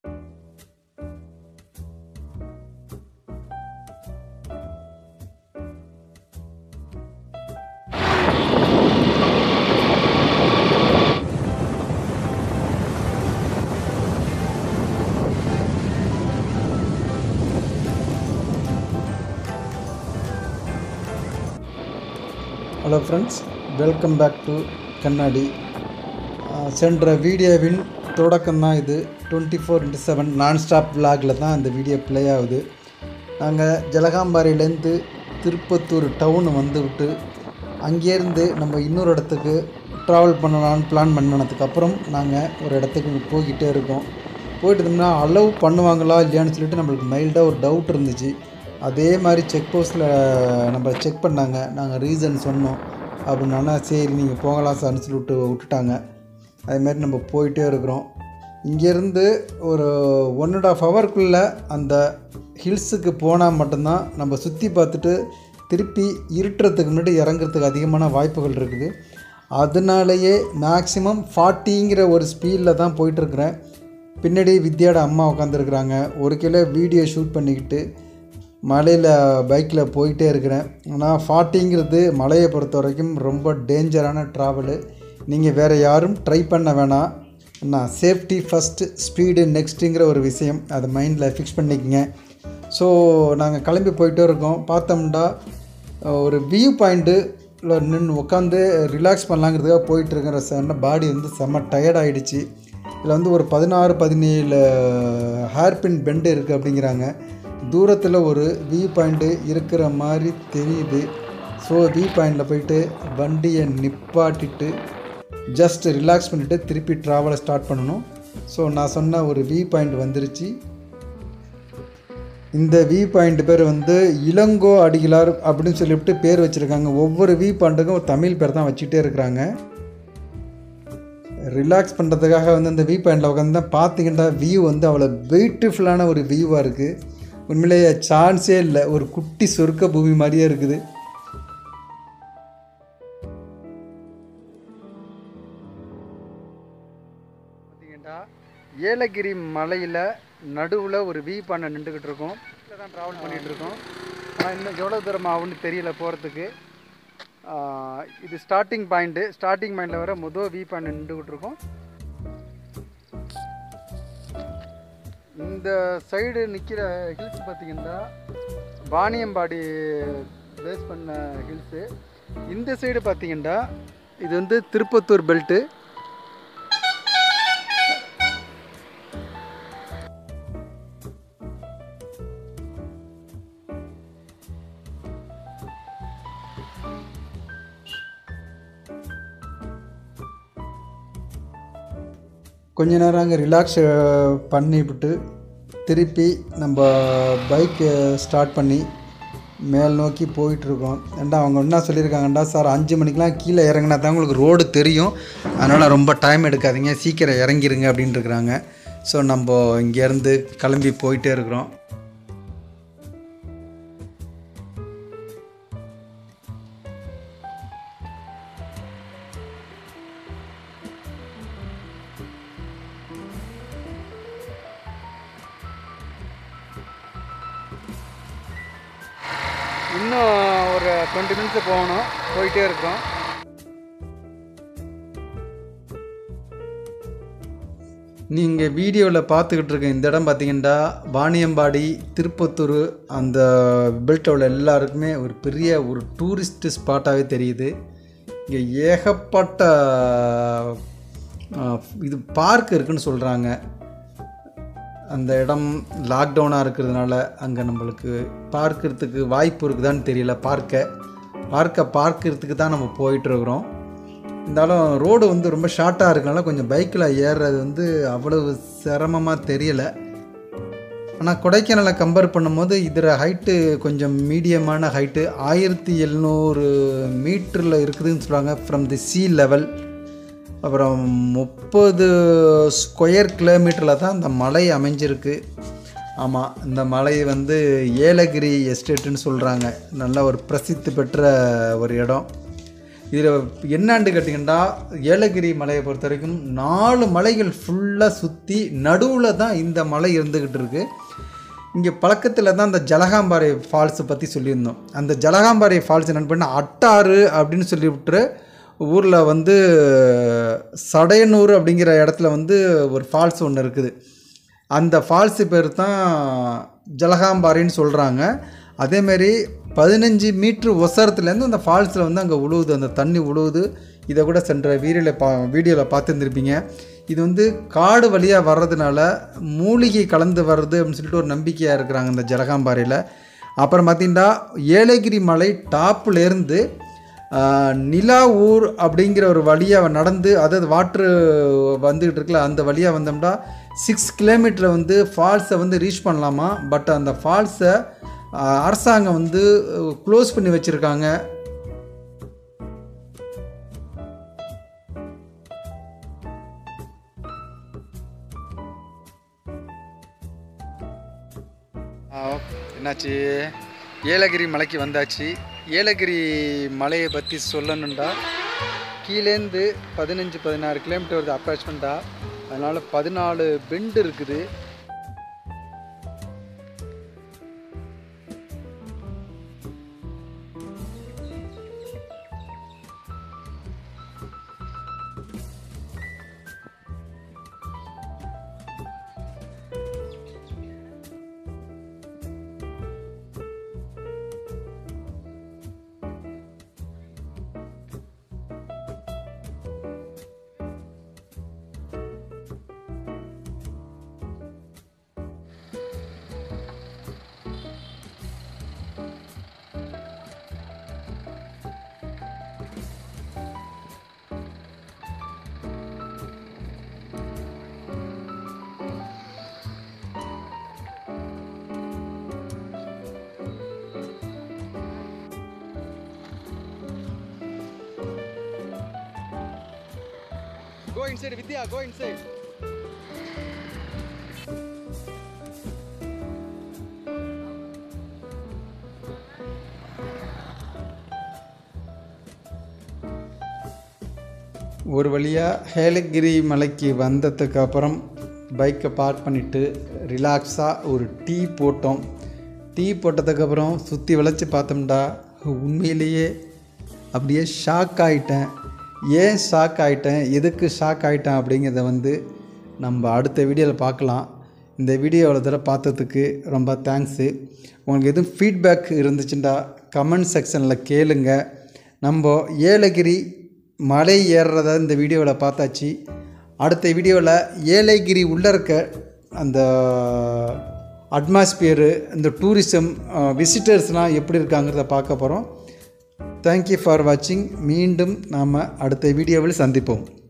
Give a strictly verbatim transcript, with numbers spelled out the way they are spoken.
Hello friends, welcome back to கண்ணாடி. சென்ற வீடியோவின் தொடக்கம் தான் இது. Twenty four into seven non stop விலாகில் தான் இந்த வீடியோ ப்ளே ஆகுது. நாங்கள் ஜலகாம்பாரியிலேருந்து திருப்பத்தூர் டவுன் வந்து விட்டு அங்கேருந்து நம்ம இன்னொரு இடத்துக்கு ட்ராவல் பண்ணலான்னு பிளான் பண்ணினதுக்கப்புறம் நாங்கள் ஒரு இடத்துக்கு போய்கிட்டே இருக்கோம். போயிட்டு இருந்தோம்னா அலோவ் பண்ணுவாங்களா இல்லையான்னு சொல்லிட்டு நம்மளுக்கு மைல்டாக ஒரு டவுட் இருந்துச்சு. அதே மாதிரி செக் போஸ்ட்டில் நம்ம செக் பண்ணாங்க. நாங்கள் ரீசன் சொன்னோம் அப்படின்னா, சரி நீங்கள் போகலாம் சார்னு சொல்லிட்டு விட்டுட்டாங்க. அதேமாதிரி நம்ம போயிட்டே இருக்கிறோம். இங்கேருந்து ஒரு ஒன் அண்ட் ஆஃப் ஹவருக்குள்ளே அந்த ஹில்ஸுக்கு போனால் மட்டும்தான் நம்ம சுற்றி பார்த்துட்டு திருப்பி இருட்டுறதுக்கு முன்னாடி இறங்குறதுக்கு அதிகமான வாய்ப்புகள் இருக்குது. அதனாலேயே மேக்ஸிமம் ஃபார்ட்டிங்கிற ஒரு ஸ்பீடில் தான் போயிட்டுருக்குறேன். பின்னாடி வித்யாவோட அம்மா உட்காந்துருக்குறாங்க. ஒரு கிலோ வீடியோ ஷூட் பண்ணிக்கிட்டு மலையில் பைக்கில் போயிட்டே இருக்கிறேன். ஆனால் ஃபார்ட்டிங்கிறது மலையை பொறுத்த வரைக்கும் ரொம்ப டேஞ்சரான ட்ராவலு. நீங்கள் வேறு யாரும் ட்ரை பண்ண வேணாம். நான் சேஃப்டி ஃபஸ்ட்டு, ஸ்பீடு நெக்ஸ்ட்டுங்கிற ஒரு விஷயம் அதை மைண்டில் ஃபிக்ஸ் பண்ணிக்கங்க. ஸோ நாங்கள் கிளம்பி போயிட்டே இருக்கோம். பார்த்தோம்னா ஒரு வியூ பாயிண்ட்டில் நின்று உட்காந்து ரிலாக்ஸ் பண்ணலாங்கிறதுக்காக போயிட்டுருக்கிற சொன்ன பாடி வந்து செம்ம டயர்ட் ஆகிடுச்சு. இதில் வந்து ஒரு பதினாறு பதினேழு ஹேர்பின் பெண்டு இருக்குது அப்படிங்கிறாங்க. தூரத்தில் ஒரு வியூ பாயிண்ட்டு இருக்கிற மாதிரி தெரியுது. ஸோ வியூ பாயிண்டில் போயிட்டு வண்டியை நிப்பாட்டிட்டு ஜஸ்ட் ரிலாக்ஸ் பண்ணிவிட்டு திருப்பி ட்ராவலை ஸ்டார்ட் பண்ணணும். ஸோ நான் சொன்ன ஒரு வியூ பாயிண்ட் வந்துருச்சு. இந்த வியூ பாயிண்ட் பேர் வந்து இளங்கோ அடிகளார் அப்படின்னு சொல்லிவிட்டு பேர் வச்சுருக்காங்க. ஒவ்வொரு வியூ பாயிண்ட்டுக்கும் ஒரு தமிழ் பேர் தான் வச்சுக்கிட்டே இருக்கிறாங்க. ரிலாக்ஸ் பண்ணுறதுக்காக வந்து இந்த வியூ பாயிண்டில் உட்காந்து தான் பார்த்தீங்கன்னா வியூ வந்து அவ்வளோ பியூட்டிஃபுல்லான ஒரு வியூவாக இருக்குது. உண்மையிலேயே சான்ஸே இல்லை. ஒரு குட்டி சொர்க்க பூமி மாதிரியே இருக்குது. பார்த்தீங்கன்னா ஏலகிரி மலையில் நடுவில் ஒரு வியூ பாயிண்ட் நின்றுக்கிட்டு இருக்கோம். இதில் தான் ட்ராவல் பண்ணிகிட்டு இருக்கோம். ஆனால் இன்னும் எவ்வளோ தூரம் ஆகுன்னு தெரியல போகிறதுக்கு. இது ஸ்டார்டிங் பாயிண்ட்டு. ஸ்டார்டிங் பாயிண்டில் வர முதல் வியூ பாயிண்ட் நின்றுக்கிட்டு இருக்கோம். இந்த சைடு நிற்கிற ஹில்ஸ் பார்த்திங்கன்னா வாணியம்பாடி பேஸ் பண்ண ஹில்ஸு. இந்த சைடு பார்த்திங்கன்னா இது வந்து திருப்பத்தூர் பெல்ட்டு. கொஞ்ச நேரம் அங்கே ரிலாக்ஸ் பண்ணிவிட்டு திருப்பி நம்ம பைக்கு ஸ்டார்ட் பண்ணி மேல் நோக்கி போயிட்டுருக்கோம். ஏண்டா அவங்க என்ன சொல்லியிருக்காங்கண்டா, சார் அஞ்சு மணிக்கெலாம் கீழே இறங்கினா தான் உங்களுக்கு ரோடு தெரியும், அதனால் ரொம்ப டைம் எடுக்காதீங்க, சீக்கிரம் இறங்கிருங்க அப்படின்ட்டுருக்குறாங்க. ஸோ நம்ம இங்கேருந்து கிளம்பி போயிட்டே இருக்கிறோம். இன்னும் ஒரு டுவெண்ட்டி மினிட்ஸ் போகணும். போயிட்டே இருக்கோம். நீங்கள் வீடியோவில் பார்த்துக்கிட்டு இருக்க இந்த இடம் பார்த்திங்கன்னா வாணியம்பாடி திருப்பத்தூர் அந்த பெல்ட்டோட எல்லாருக்குமே ஒரு பெரிய ஒரு டூரிஸ்ட் ஸ்பாட்டாகவே தெரியுது. இங்கே ஏகப்பட்ட இது பார்க் இருக்குதுன்னு சொல்கிறாங்க. அந்த இடம் லாக்டவுனாக இருக்கிறதுனால அங்கே நம்மளுக்கு பார்க்கறதுக்கு வாய்ப்பு இருக்குதான்னு தெரியல. பார்க்க பார்க்க பார்க்கறதுக்கு தான் நம்ம போயிட்டுருக்குறோம். இருந்தாலும் ரோடு வந்து ரொம்ப ஷார்ட்டாக இருக்கனால கொஞ்சம் பைக்கில் ஏறுறது வந்து அவ்வளவு சிரமமாக தெரியலை. ஆனால் கொடைக்கானலை கம்பேர் பண்ணும்போது இதில் ஹைட்டு கொஞ்சம் மீடியமான ஹைட்டு. ஆயிரத்தி எழுநூறு மீட்டரில் இருக்குதுன்னு சொல்கிறாங்க ஃப்ரம் தி சீ லெவல். அப்புறம் முப்பது ஸ்கொயர் கிலோமீட்டரில் தான் இந்த மலை அமைஞ்சிருக்கு. ஆமாம், இந்த மலை வந்து ஏலகிரி எஸ்டேட்டுன்னு சொல்கிறாங்க. நல்ல ஒரு பிரசித்தி பெற்ற ஒரு இடம். இதில் என்னான்னு கேட்டிங்கன்னா ஏலகிரி மலையை பொறுத்த வரைக்கும் நாலு மலைகள் ஃபுல்லாக சுற்றி நடுவில் தான் இந்த மலை இருந்துக்கிட்டு இருக்குது. இங்கே பழக்கத்தில் தான் அந்த ஜலகாம்பாறை ஃபால்ஸை பற்றி சொல்லியிருந்தோம். அந்த ஜலகாம்பாறை ஃபால்ஸ் என்னென்னு பண்ணால் அட்டாறு அப்படின்னு சொல்லிவிட்டு ஊரில் வந்து சடையனூர் அப்படிங்கிற இடத்துல வந்து ஒரு ஃபால்ஸ் ஒன்று இருக்குது. அந்த ஃபால்ஸு பேர் தான் ஜலகாம்பாறைன்னு சொல்கிறாங்க. அதேமாரி பதினஞ்சு மீட்ரு ஒசரத்துலேருந்து அந்த ஃபால்ஸில் வந்து அங்கே உழுவுது, அந்த தண்ணி உழுவுது. இதை கூட சென்ற வீடியோவில் பா வீடியோவில் பார்த்துருந்துருப்பீங்க. இது வந்து காடு வழியாக வர்றதுனால மூலிகை கலந்து வருது அப்படின்னு சொல்லிட்டு ஒரு நம்பிக்கையாக இருக்கிறாங்க இந்த ஜலகாம்பாறையில். அப்புறம் பார்த்திங்கன்னா ஏலகிரி மலை டாப்புலேருந்து நிலா ஊர் அப்படிங்கிற ஒரு வழியாக நடந்து, அதாவது வாட்ரு வந்துக்கிட்டு இருக்குல்ல, அந்த வழியாக வந்தோம்னா சிக்ஸ் கிலோமீட்டரை வந்து ஃபால்ஸை வந்து ரீச் பண்ணலாமா. பட் அந்த ஃபால்ஸை அரசாங்கம் வந்து க்ளோஸ் பண்ணி வச்சுருக்காங்க. என்னாச்சு, ஏலகிரி மலைக்கு வந்தாச்சு. ஏலகிரி மலையை பற்றி சொல்லணுண்டா கீழேருந்து பதினஞ்சு பதினாறு கிலோமீட்டர் வருது அப்ராக்சிமேட்டாக. அதனால் பதினாலு பெண்டு இருக்குது. Go inside, Vidya, go inside. ஒரு வழியாக ஏலகிரி மலைக்கு வந்ததுக்கு அப்புறம் பைக்கை பார்க் பண்ணிவிட்டு ரிலாக்ஸாக ஒரு டீ போட்டோம். டீ போட்டதுக்கப்புறம் சுற்றி விளைச்சி பார்த்தோம்டா உண்மையிலேயே அப்படியே ஷாக் ஆகிட்டேன். ஏன் ஷாக் ஆகிட்டேன், எதுக்கு ஷாக் ஆகிட்டேன் அப்படிங்கிறத வந்து நம்ம அடுத்த வீடியோவில் பார்க்கலாம். இந்த வீடியோ எவ்வளோ தடவை பார்த்ததுக்கு ரொம்ப தேங்க்ஸு. உங்களுக்கு எதுவும் ஃபீட்பேக் இருந்துச்சுன்னா கமெண்ட் செக்ஷனில் கேளுங்க. நம்ம ஏலகிரி மலை ஏறுறத இந்த வீடியோவில் பார்த்தாச்சு. அடுத்த வீடியோவில் ஏலகிரி உள்ளே இருக்க அந்த அட்மாஸ்பியரு, இந்த டூரிசம் விசிட்டர்ஸ்லாம் எப்படி இருக்காங்கிறத பார்க்க போகிறோம். தேங்க்யூ ஃபார் வாட்சிங். மீண்டும் நாம் அடுத்த வீடியோவில் சந்திப்போம்.